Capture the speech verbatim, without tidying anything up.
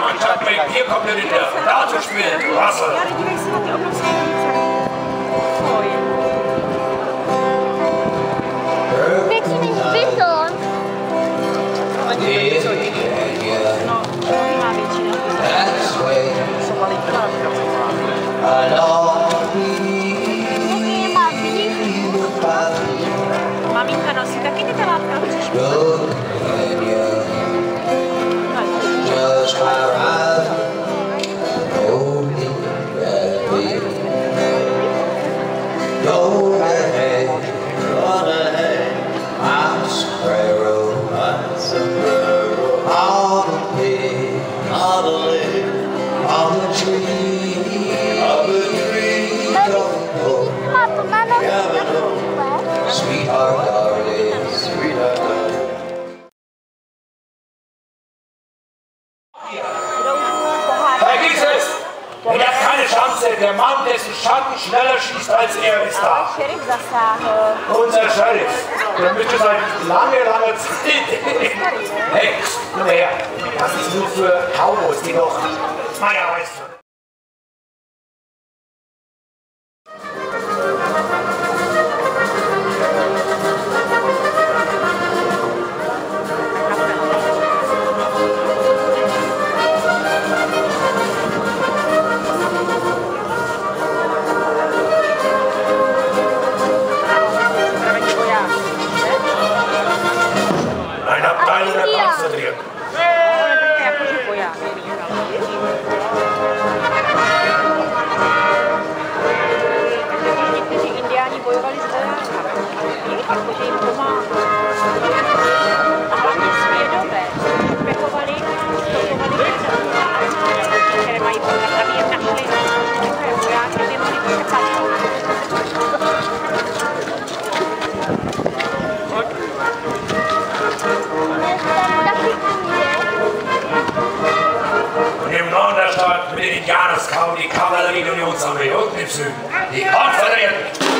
Mannschaft bringt hier komplett in der Dart zu spielen. Russell. Maminka nosí taky ty telátka. Sweetheart, darling, sweetheart, darling. Herr Gieses, er hat keine Chance. Der Mann, dessen Schatten schneller schießt als er, ist da. Unser Sheriff. Der müsste seit langer, langer Zeit. Hey, nur her. Das ist nur für Cowboys, die noch Meier weißt du. Někteří indiáni bojovali s vojáky, protože jim pomáhali. A hlavně svědomé špechovali, stopovali které mají pohled, aby je našli vojáky, aby je mohli pošepat. Im Norden der Stadt mit den Indianern kaum die Kavallerie der Unionsarmee und im Süden die Konföderierten.